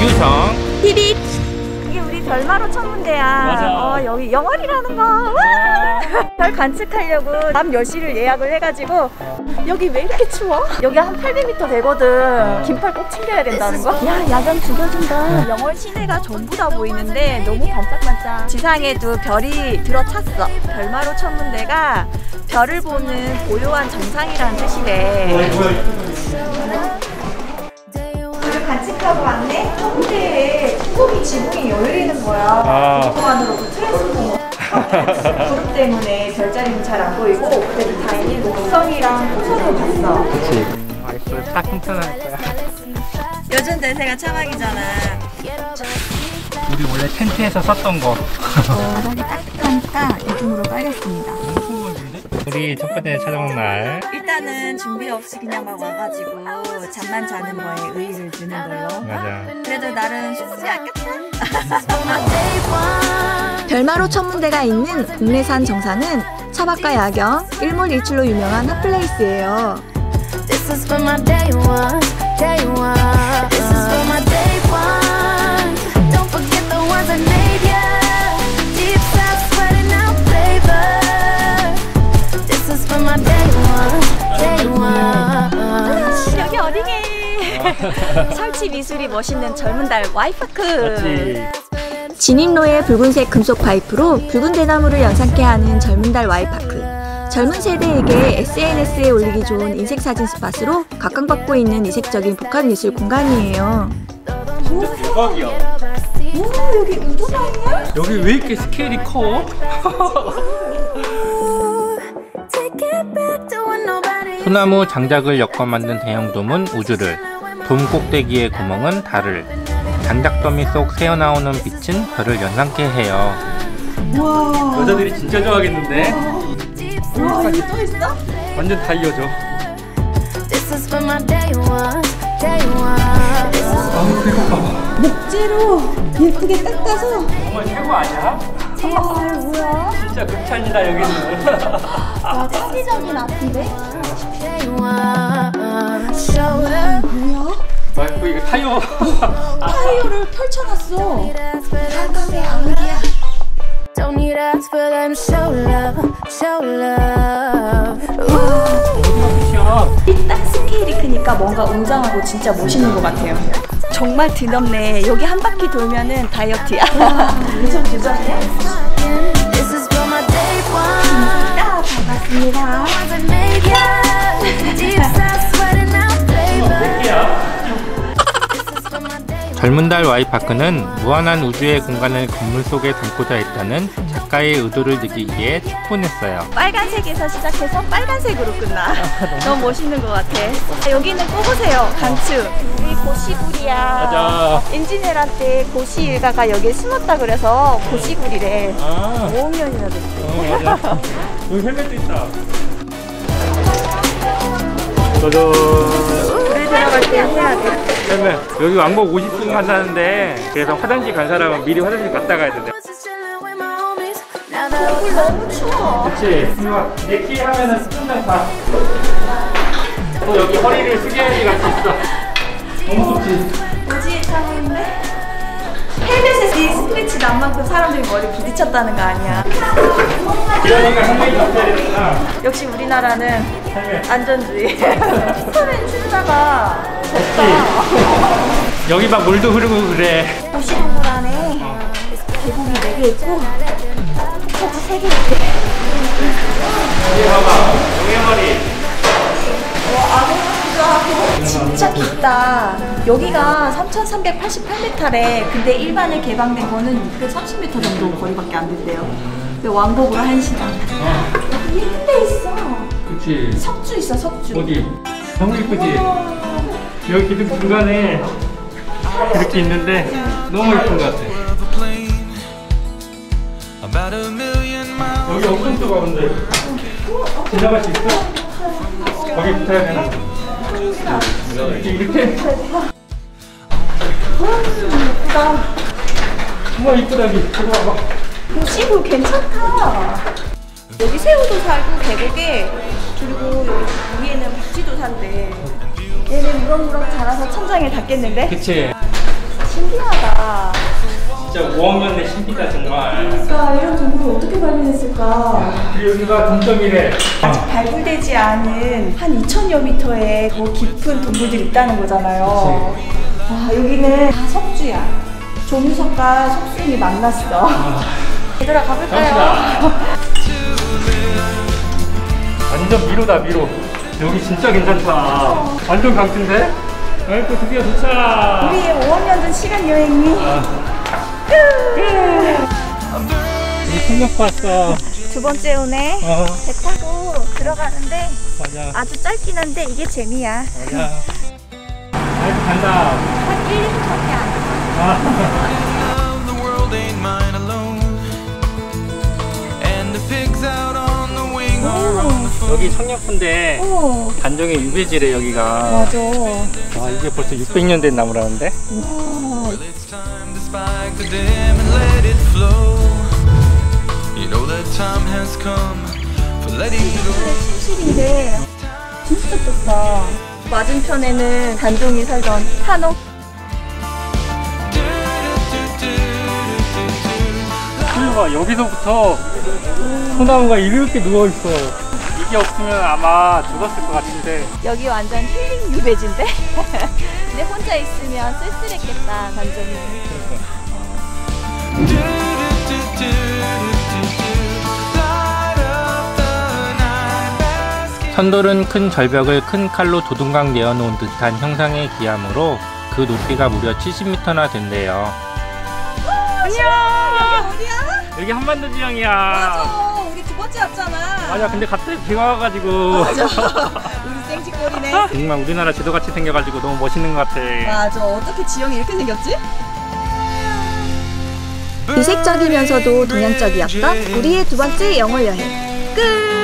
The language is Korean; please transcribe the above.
유성 삐빅. 이게 우리 별마로 천문대야. 맞아. 여기 영월이라는 거. 별 관측하려고 밤 10시를 예약을 해가지고. 여기 왜 이렇게 추워? 여기 한 800m 되거든. 긴팔 꼭 챙겨야 된다는 거. 야, 야경 죽여준다. 영월 시내가 전부 다 보이는데 너무 반짝반짝. 지상에도 별이 들어찼어. 별마로 천문대가 별을 보는 고요한 정상이라는 뜻이래. 별을 관측하고 왔네? 천문대에 천공이 지붕이 열리는 거야. 동안으로도 트랜스포머. 구름 때문에 별자리는 잘 안 보이고 그래도 다행히 목성이랑 토성을 봤어. 그치. 아이스 다 튼튼할 거야. 요즘 대세가 차박이잖아. 우리 원래 텐트에서 썼던 거. 바닥이 따뜻하니까 이중으로 빨겠습니다. 우리 첫 번째 촬영 날. 일단은 준비 없이 그냥 막 와가지고 잠만 자는 거에 의의를 두는 걸로. 맞아. 그래도 나름 쉽지 않겠다. 별마로 천문대가 있는 국내산 정상은 차박과 야경, 일몰일출로 유명한 핫플레이스예요. This is for my day one, day one. This is for my day one. Don't forget the ones I made ya. Deep south sweating out flavor. This is for my day one, day one. 여기 어디게? 설치 미술이 멋있는 젊은 달 와이파크. 진입로에 붉은색 금속 파이프로 붉은 대나무를 연상케 하는 젊은 달 와이파크. 젊은 세대에게 SNS에 올리기 좋은 인생 사진 스팟으로 각광받고 있는 이색적인 복합예술 공간이에요. 진짜 대박이야. 오, 여기 우주방이야? 여기 왜 이렇게 스케일이 커? 소나무 장작을 엮어 만든 대형 돔은 우주를, 돔 꼭대기의 구멍은 달을, 장작더미 속 새어나오는 빛은 별을 연상케 해요. 와. 여자들이 진짜 좋아하겠는데? 와, 이게 또 있어? 완전 다 이어져. 배고파. 목재로 예쁘게 닦아서. 정말 최고 아니야? 뭐야? 진짜 극찬이다 여기는. 와, 창의적인 아트인데? 뭐야? 이거 타이어. 타이어를 펼쳐놨어. 한강의 안개야. Don't need us for them show love, show love. 이 딱 스케일이 크니까 뭔가 웅장하고 진짜 멋있는 것 같아요. 정말 드럽네. 여기 한 바퀴 돌면은 다이어트야. 요즘 부자네. 반갑습니다. 젊은 달 와이파크는 무한한 우주의 공간을 건물 속에 담고자 했다는 작가의 의도를 느끼기에 충분했어요. 빨간색에서 시작해서 빨간색으로 끝나. 너무 멋있는 것 같아. 여기는 꼭 오세요. 강추. 우리 고시구리야. 맞아. 엔지니어한테 고시 일가가 여기에 숨었다 그래서 고시구리래. 5학년이나 됐어. 맞아. 여기 헬멧도 있다. 짜잔. 물에 들어갈 때 해야 돼. 헬멧. 여기 왕복 50분 간다는데 그래서 화장실 간 사람은 미리 화장실 갔다 가야 된대. 물 너무 추워. 그치. 내키 하면은 스푼장 다. 또 여기 허리를 숙여야지 갈 수 있어. 너무 좋지. 뭐지? 상황인데? 헬멧에서 이 스크래치 난 만큼 사람들이 머리 부딪혔다는 거 아니야? 이러니까 헬멧이 없어야 되는구나. 역시 우리나라는 헬멧. 안전주의. 처음엔 추다가 덥다. 여기 막 물도 흐르고 그래. 도시 건물 안에 계곡이 4개 있고 포커스 3개 있대. 여기 봐봐. 용해머리. 아무것도 진짜 깊다. 여기가 3,388m래. 근데 일반에 개방된 거는 630m 정도 거리밖에 안 된대요. 근데 왕복으로 1시간. 여기 예쁜 데 있어. 그치. 석주 있어, 석주. 어디? 너무 이쁘지? 여기 기둥 중간에 이렇게 있는데 너무 예쁜 것 같아. 여기 엄청 좁아 근데 지나갈 수 있어? 거기 붙어야 되나? 이렇게? 예쁘다. 정말 이쁘다 여기. 이거 봐봐. 시골 괜찮다. 여기 새우도 살고 계곡에, 그리고 여기 위에는 박쥐도 산대. 얘는 무럭무럭 자라서 천장에 닿겠는데? 그치. 신기하다. 진짜 5학년 내 신기다 정말. 그러니까 이런 동굴을 어떻게 발견했을까? 여기가 동점이래. 아직 발굴되지 않은 한 2,000여 미터의 더 깊은 동굴들이 있다는 거잖아요. 와, 여기는 다 석주야. 조미석과 석순이 만났어. 얘들아 가볼까요? 완전 미로다 미로. 여기 진짜 괜찮다. 완전 강진데? 아이고 드디어 도착. 우리의 5학년 전 시간 여행이 우리 풍력 봤어. 두 번째 오네. 배 타고 들어가는데 맞아. 아주 짧긴 한데 이게 재미야. 맞아. 아이고 간다. 한 1리터밖에 안 돼. 여기 청량포인데 단종의 유배지래 여기가. 맞아. 와 이게 벌써 600년 된 나무라는데? 침실인데 진짜 좋다. 맞은편에는 단종이 살던 한옥. 봐 여기서부터 소나무가 이렇게 누워있어. 이게 없으면 아마 죽었을 것 같은데. 여기 완전 힐링 유배지인데? 근데 혼자 있으면 쓸쓸했겠다 단종이. 선돌은 큰 절벽을 큰 칼로 도둥강 내어놓은 듯한 형상의 기암으로 그 높이가 무려 70m나 된대요. 안녕! 여기 어디야? 여기 한반도 지형이야. 맞아, 우리 두 번째 왔잖아. 맞아, 근데 갑자기 비가 와가지고. 맞아. 우리 생쥐꼴이네. 정말 우리나라 지도같이 생겨가지고 너무 멋있는 것 같아. 맞아, 어떻게 지형이 이렇게 생겼지? 이색적이면서도 동양적이었던 우리의 두 번째 영월 여행 끝!